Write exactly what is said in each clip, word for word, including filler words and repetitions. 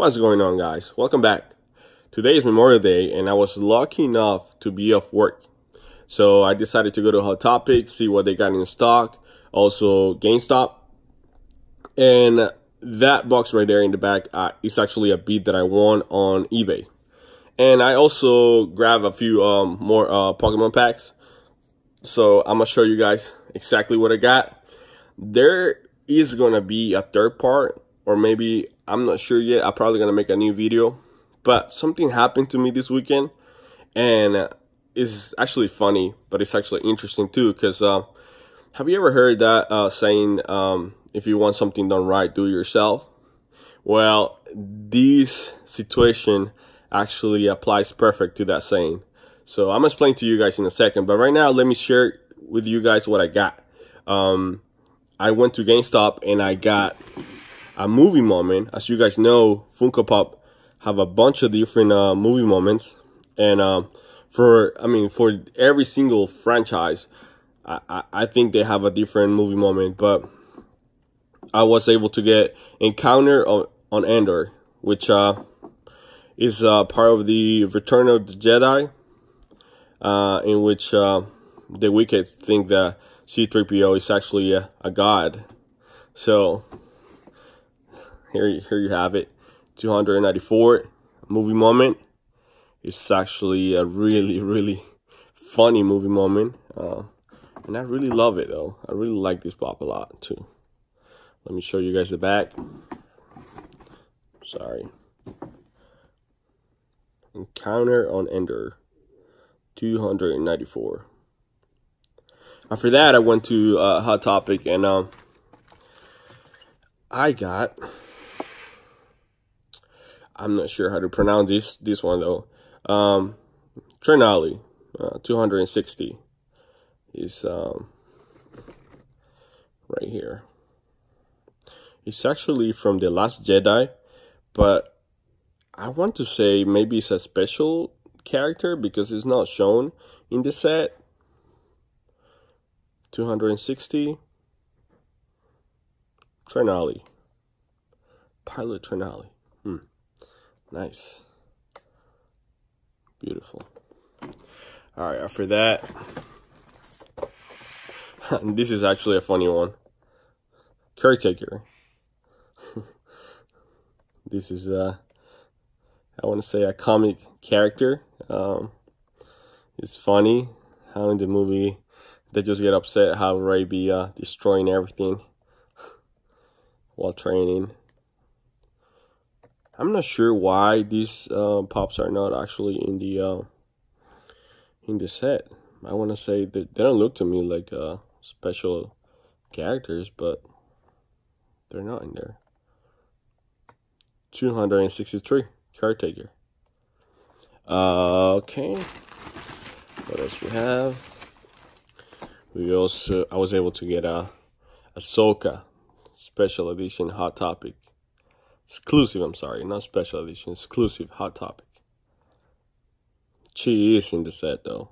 What's going on, guys? Welcome back. Today is Memorial Day and I was lucky enough to be off work. So I decided to go to Hot Topic, see what they got in stock, also GameStop. And that box right there in the back uh, is actually a beat that I won on eBay. And I also grabbed a few um, more uh, Pokemon packs. So I'm going to show you guys exactly what I got. There is going to be a third part, or maybe, I'm not sure yet. I'm probably going to make a new video. But something happened to me this weekend. And it's actually funny, but it's actually interesting too. Because uh, have you ever heard that uh, saying, um, if you want something done right, do it yourself? Well, this situation actually applies perfect to that saying. So I'm going to explain to you guys in a second. But right now, let me share with you guys what I got. Um, I went to GameStop and I got a movie moment. As you guys know, Funko Pop have a bunch of different uh, movie moments. And um, for, I mean, for every single franchise, I, I, I think they have a different movie moment. But I was able to get Encounter on, on Endor, which uh, is uh, part of the Return of the Jedi, uh, in which uh, the Wicked think that C three P O is actually a, a god. So here, here you have it, two hundred ninety-four movie moment. It's actually a really, really funny movie moment, uh, and I really love it though. I really like this pop a lot too. Let me show you guys the back. Sorry. Encounter on Endor, two hundred ninety-four. After that, I went to uh, Hot Topic and um, I got, I'm not sure how to pronounce this this one though. Um, Trenali, uh, two hundred sixty is um, right here. It's actually from The Last Jedi, but I want to say maybe it's a special character because it's not shown in the set. two hundred sixty. Trenali. Pilot Trenali. Hmm. Nice. Beautiful. Alright, after that, this is actually a funny one. Caretaker. This is, uh, I want to say a comic character. Um, it's funny how in the movie they just get upset how Rey be uh, destroying everything while training. I'm not sure why these uh, pops are not actually in the uh, in the set. I want to say that they don't look to me like uh, special characters, but they're not in there. two hundred sixty-three, Caretaker. Uh, okay. What else we have? We also, I was able to get a Ahsoka special edition Hot Topic. Exclusive, I'm sorry, not special edition, exclusive Hot Topic. She is in the set though.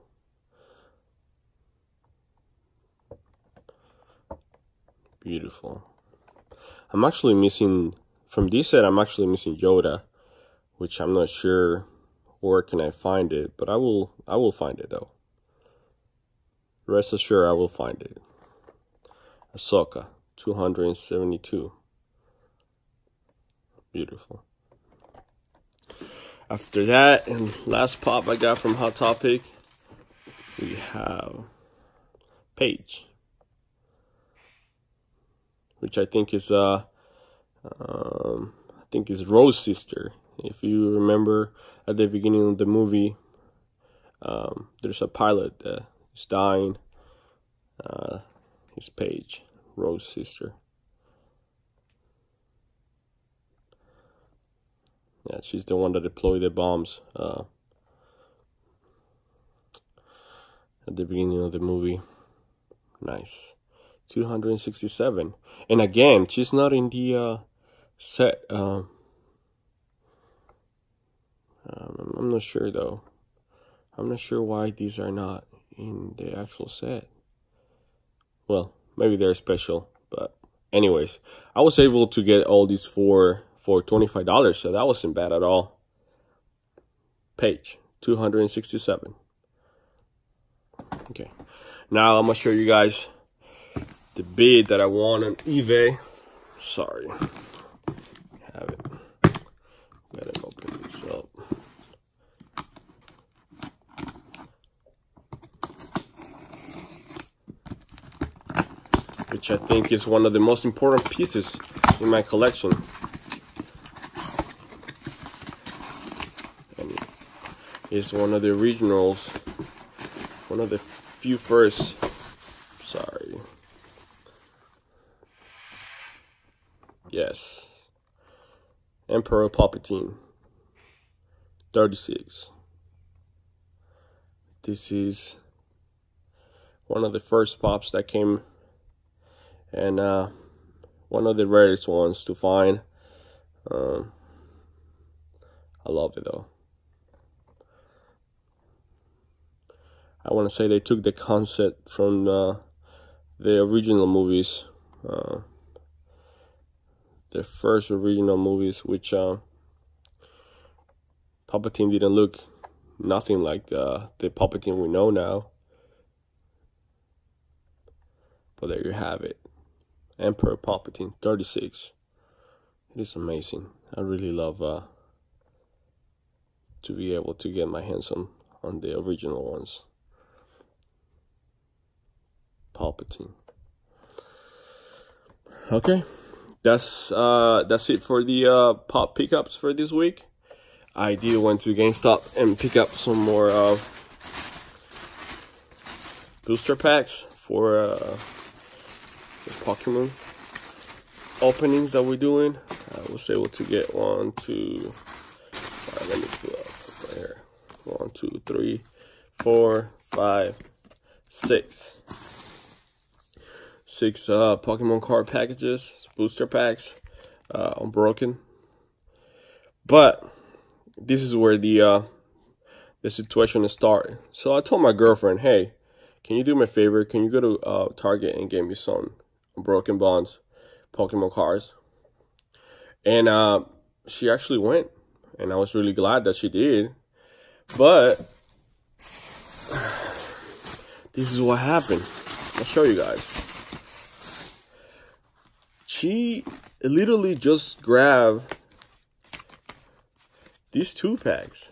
Beautiful. I'm actually missing, from this set, I'm actually missing Yoda, which I'm not sure where can I find it, but I will, I will find it though. Rest assured, I will find it. Ahsoka, two hundred seventy-two. Beautiful. After that, and last pop I got from Hot Topic, we have Paige, which I think is uh, um, I think is Rose's sister. If you remember at the beginning of the movie, um, there's a pilot that is dying. Uh, his Paige, Rose's sister. Yeah, she's the one that deployed the bombs uh, at the beginning of the movie. Nice. two hundred sixty-seven. And again, she's not in the uh, set. Uh, um, I'm not sure though. I'm not sure why these are not in the actual set. Well, maybe they're special, but anyways, I was able to get all these four for twenty-five dollars, so that wasn't bad at all. Page two hundred sixty-seven. Okay, now I'm gonna show you guys the bid that I won on eBay. Sorry, have it. Gotta open this up. Which I think is one of the most important pieces in my collection. And it's one of the originals, one of the few first, sorry. Yes. Emperor Palpatine, thirty-six. This is one of the first pops that came, and uh, one of the rarest ones to find. Um, I love it though. I want to say they took the concept from uh, the original movies, uh, the first original movies, which uh, Palpatine didn't look nothing like the, the Palpatine we know now. But there you have it. Emperor Palpatine, thirty-six. It is amazing. I really love uh, to be able to get my hands on, on the original ones. Palpatine. Okay, that's uh, that's it for the uh, pop pickups for this week. I did went to GameStop and pick up some more uh, booster packs for uh, the Pokemon openings that we're doing. I was able to get one, two, right, let me pull up right here. One, two, three, four, five, six. Six uh, Pokemon card packages, booster packs, uh, unbroken. But this is where the uh, the situation is starting. So I told my girlfriend, hey, can you do me a favor? Can you go to uh, Target and get me some Unbroken Bonds Pokemon cards? And uh, she actually went, and I was really glad that she did. But this is what happened. I'll show you guys. She literally just grabbed these two packs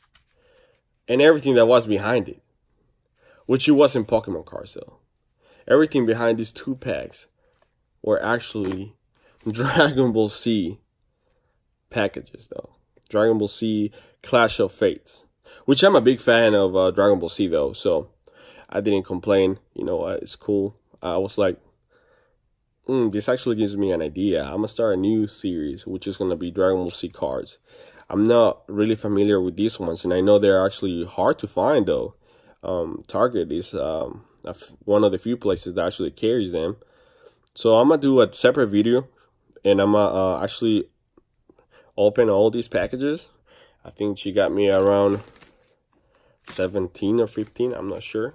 and everything that was behind it, which it wasn't Pokemon cards though. Everything behind these two packs were actually Dragon Ball Z packages though. Dragon Ball Z Clash of Fates, which I'm a big fan of uh, Dragon Ball Z though, so I didn't complain. You know, uh, it's cool. I was like, mm, this actually gives me an idea. I'm gonna start a new series, which is gonna be Dragon Ball Z cards. I'm not really familiar with these ones, and I know they're actually hard to find though. Um, Target is um, one of the few places that actually carries them. So I'm gonna do a separate video, and I'm gonna uh, actually open all these packages. I think she got me around seventeen or fifteen. I'm not sure.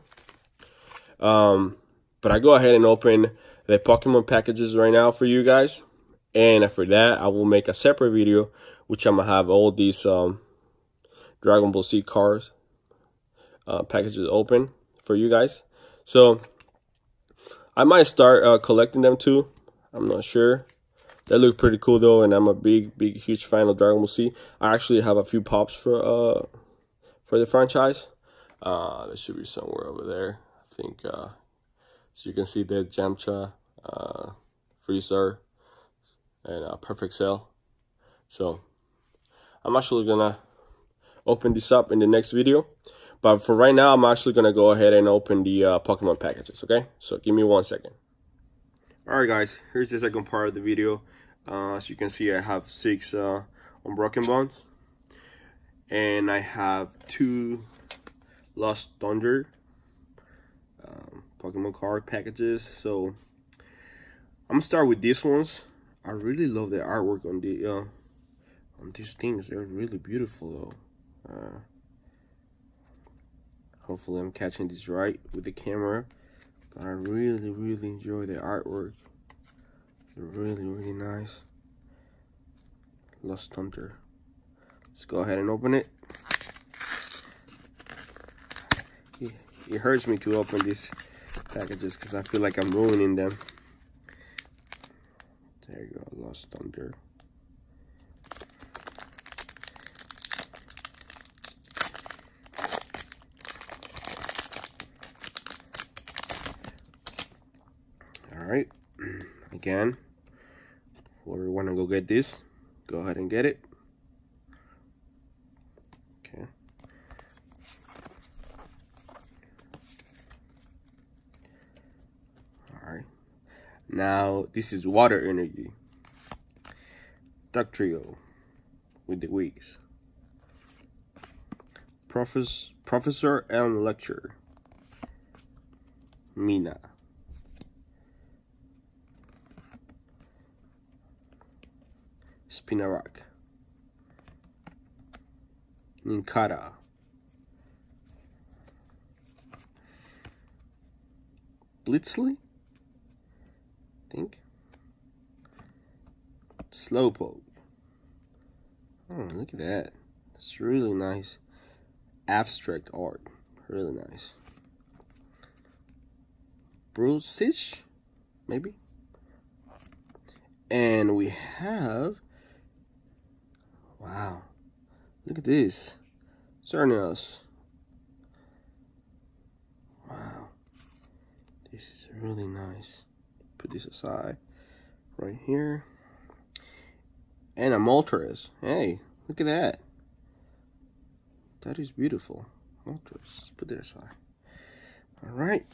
Um, but I go ahead and open the Pokemon packages right now for you guys, and after that I will make a separate video which I'm gonna have all these um, Dragon Ball Z cards uh, packages open for you guys. So I might start uh, collecting them too. I'm not sure. They look pretty cool though, and I'm a big, big, huge fan of Dragon Ball Z. I actually have a few pops for uh for the franchise. Uh, there should be somewhere over there. I think uh, so you can see the Yamcha, uh, Freezer, and uh, Perfect Cell. So I'm actually gonna open this up in the next video, but for right now I'm actually gonna go ahead and open the uh, Pokemon packages. Okay, so give me one second. All right, guys, here's the second part of the video. Uh, as you can see, I have six uh, Unbroken Bonds, and I have two Lost Thunder um, Pokemon card packages. So I'm gonna start with these ones. I really love the artwork on the uh, on these things. They're really beautiful though. Uh, hopefully I'm catching this right with the camera, but I really, really enjoy the artwork. They're really, really nice. Lost Thunder. Let's go ahead and open it. It hurts me to open these packages because I feel like I'm ruining them. There you go, Lost Thunder. All right, again, whoever want to go get this, go ahead and get it. Okay. All right. Now this is Water Energy. Dugtrio with the wigs. Professor Professor Elm Lecture. Mina. Spinarak. Ninkara. Blitzly? I think. Slowpoke. Oh, look at that. It's really nice. Abstract art. Really nice. Brucish? Maybe? And we have... Wow. Look at this. Xerneas. Wow. This is really nice. Put this aside. Right here. And a Moltres. Hey, look at that. That is beautiful. Moltres. Let's put it aside. Alright.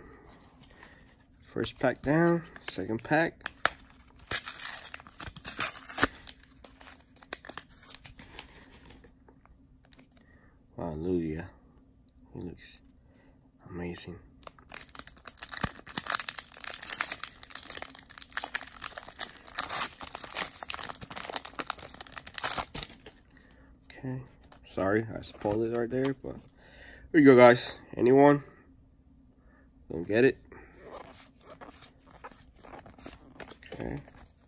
First pack down. Second pack. Wow, Lugia. He looks amazing. Okay. Sorry, I spoiled it right there, but here you go, guys. Anyone? Don't get it? Okay.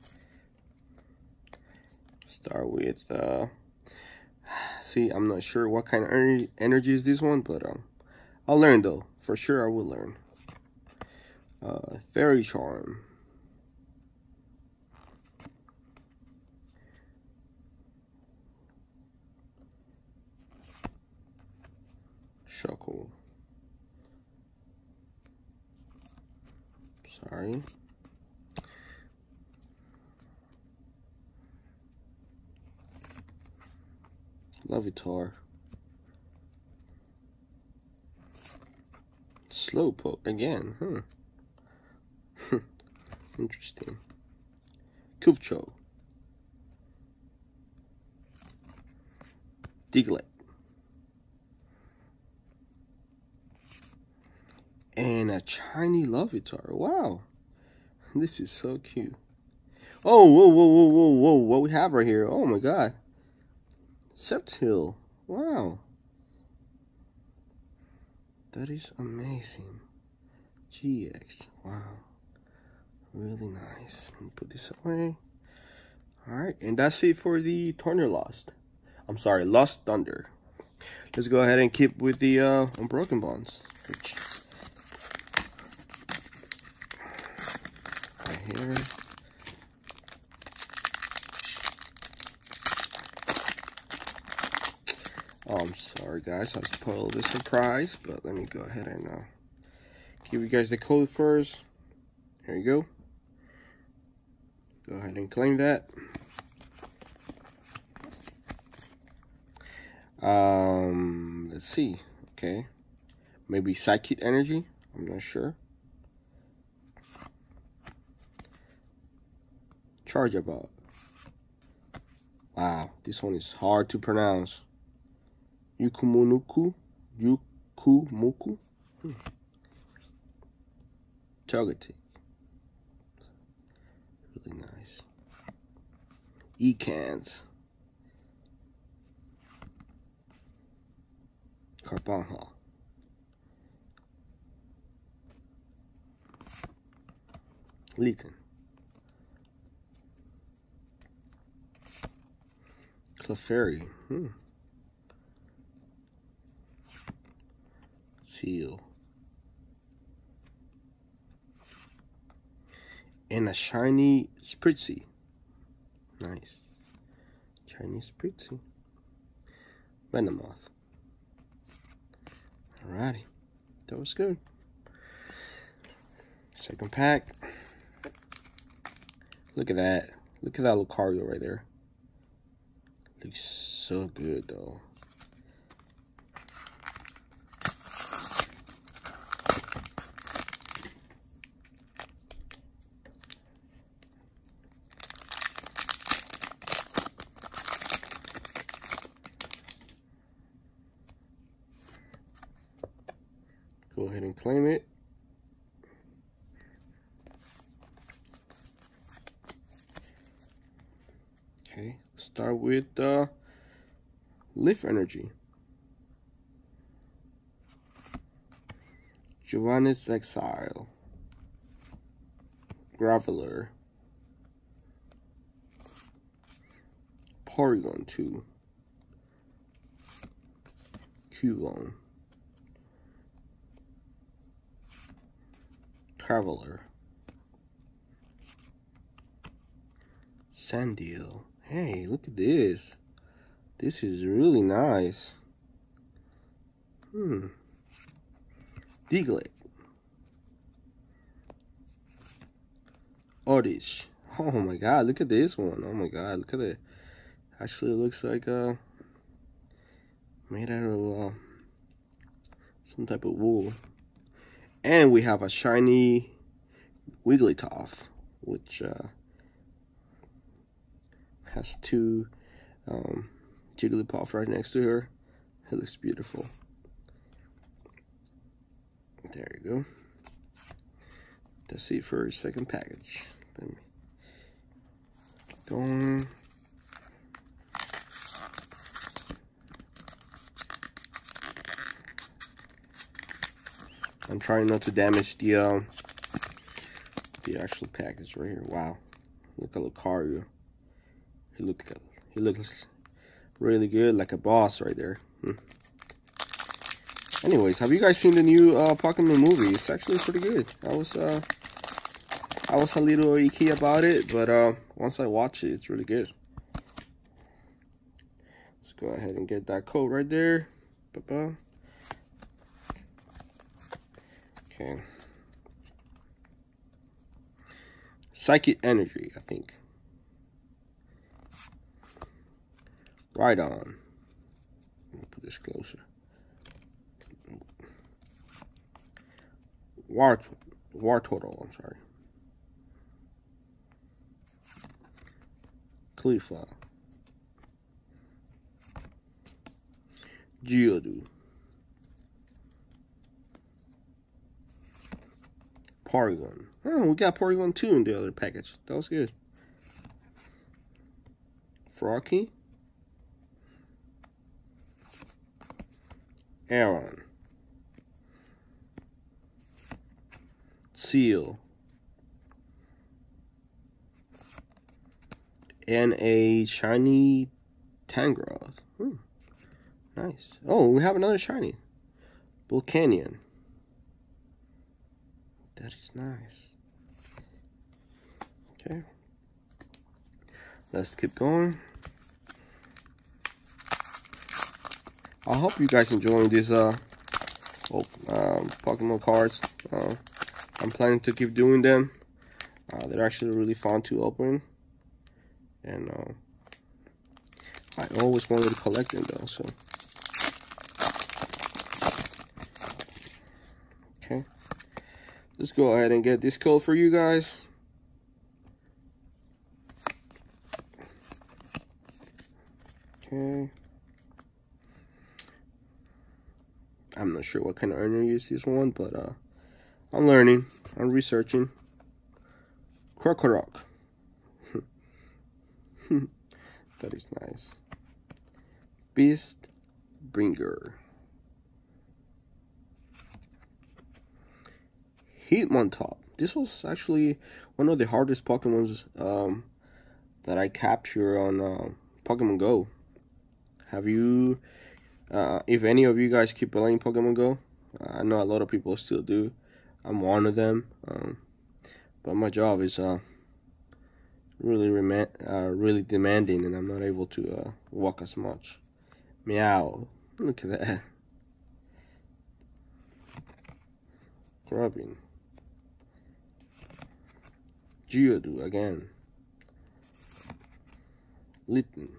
Start with uh see, I'm not sure what kind of energy, energy is this one, but um, I'll learn though. For sure, I will learn. Uh, Fairy Charm. Shuckle. Sorry. Larvitar. Slowpoke again, huh? Interesting. Kufcho. Diglett. And a shiny Larvitar. Wow. This is so cute. Oh, whoa, whoa, whoa, whoa, whoa. What we have right here. Oh my god. Sceptile. Wow. That is amazing. G X. Wow. Really nice. Let me put this away. Alright, and that's it for the Tornadus Lost. I'm sorry, Lost Thunder. Let's go ahead and keep with the uh, Unbroken Bonds. Which, right here. Oh, I'm sorry, guys. I spoiled the surprise, but let me go ahead and uh, give you guys the code first. Here you go. Go ahead and claim that. Um, let's see. Okay, maybe Psychic Energy. I'm not sure. Charjabug. Wow, this one is hard to pronounce. Yukumunuku, Yukumuku, hmm. Togetic, really nice. Ekans, Carbonha, Litten, Clefairy. Hmm. Seal. And a shiny Spritzy. Nice. Shiny Spritzy. Venomoth. Alrighty. That was good. Second pack. Look at that. Look at that Lucario right there. Looks so good though. Go ahead and claim it. Okay, start with uh, Leaf Energy. Giovanni's Exile. Graveler. Porygon two. Cubone. Traveler. Sandil. Hey, look at this. This is really nice. Hmm. Diglett. Oddish. Oh my god, look at this one. Oh my god, look at it. Actually, it looks like uh made out of uh, some type of wool. And we have a shiny Wigglytuff, which uh, has two um, Jigglypuff right next to her. It looks beautiful. There you go. That's it for second package. Let me go on. I'm trying not to damage the uh, the actual package right here. Wow, look at Lucario. He looks he looks really good, like a boss right there. Hmm. Anyways, have you guys seen the new uh, Pokemon movie? It's actually pretty good. I was uh, I was a little icky about it, but uh, once I watch it, it's really good. Let's go ahead and get that code right there. Ba-ba. Okay. Psychic Energy, I think. Right on. Let me put this closer. War, War Total, I'm sorry. Clefairy. Geodude. Porygon. Oh, we got Porygon two in the other package. That was good. Froggy. Aaron. Seal. And a shiny Tangrowth. Hmm. Nice. Oh, we have another shiny. Volcanion. That is nice. Okay. Let's keep going. I hope you guys enjoying these uh, oh, um, Pokemon cards. Uh, I'm planning to keep doing them. Uh, they're actually really fun to open. And uh, I always wanted to collect them though, so. Okay. Let's go ahead and get this code for you guys. Okay. I'm not sure what kind of earner use this one, but uh, I'm learning. I'm researching. Krokorok. That is nice. Beast Bringer. Hitmontop. This was actually one of the hardest Pokemons um, that I capture on uh, Pokemon Go. have you, uh, if any of you guys keep playing Pokemon Go, uh, I know a lot of people still do. I'm one of them. Um, but my job is uh, really rem uh, really demanding, and I'm not able to uh, walk as much. Meow. Look at that. Grubbing. Geodude again. Litten.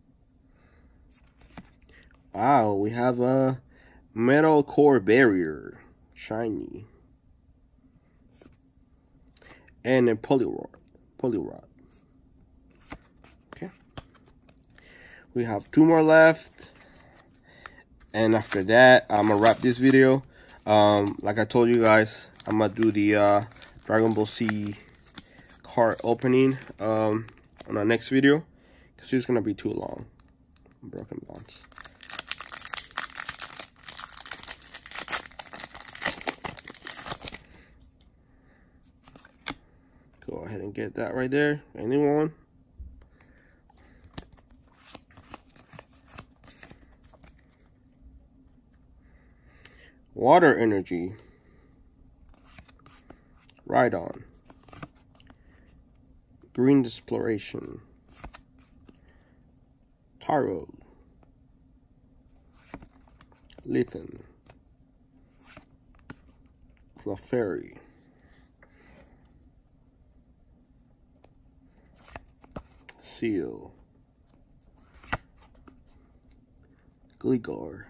Wow, we have a metal core barrier. Shiny. And a Poliwrath. Poliwrath. Okay. We have two more left. And after that, I'm gonna wrap this video. Um, like I told you guys, I'm gonna do the uh, Dragon Ball Z card opening um, on our next video, because it's gonna be too long. Broken Bonds. Go ahead and get that right there. Anyone? Water Energy. Rhydon. Green Exploration. Taro. Litten. Clefairy. Seal. Gligar.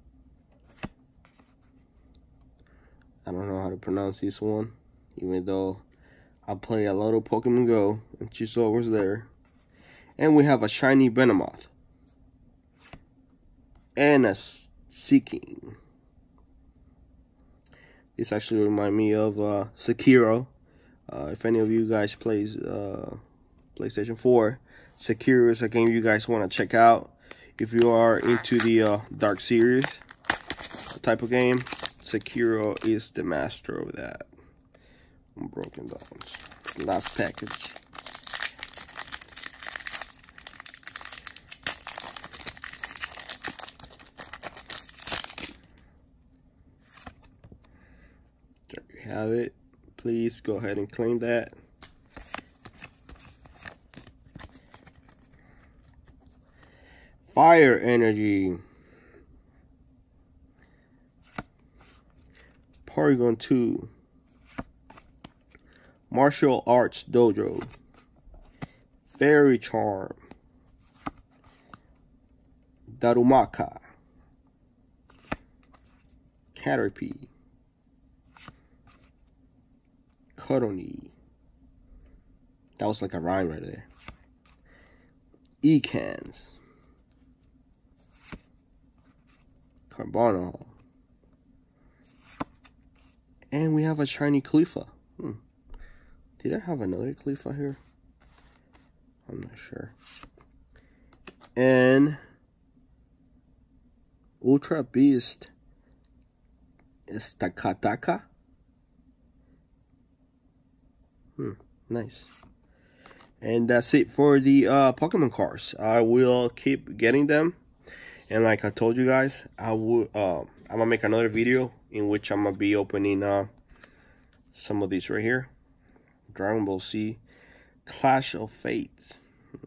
I don't know how to pronounce this one, even though I play a lot of Pokemon Go, and she's always there. And we have a shiny Venomoth. And a Seeking. This actually reminds me of uh, Sekiro. Uh, if any of you guys plays uh, PlayStation four, Sekiro is a game you guys want to check out. If you are into the uh, Dark series type of game, Sekiro is the master of that. Broken Bonds. Last package. There you have it. Please go ahead and claim that. Fire Energy. Porygon two. Martial Arts Dojo. Fairy Charm. Darumaka. Caterpie. Cottonee. That was like a rhyme right there. Ecans. Carbonal. And we have a shiny Cleffa. Hmm. Did I have another Cleffa here? I'm not sure. And Ultra Beast Stakataka. Hmm, nice. And that's it for the uh, Pokemon cards. I will keep getting them. And like I told you guys, I will. Uh, I'm gonna make another video in which I'm gonna be opening uh, some of these right here. Dragon Ball Z, Clash of Fates.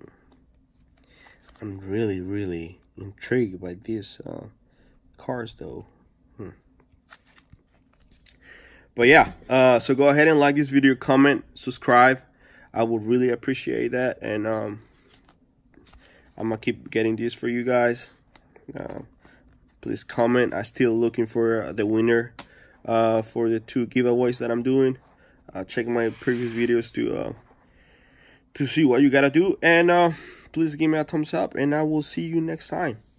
I'm really, really intrigued by these uh, cards, though. Hmm. But yeah, uh, so go ahead and like this video, comment, subscribe. I would really appreciate that, and um, I'm gonna keep getting these for you guys. Uh, please comment. I'm still looking for the winner uh, for the two giveaways that I'm doing. Uh, check my previous videos to uh, to see what you gotta do, and uh, please give me a thumbs up, and I will see you next time.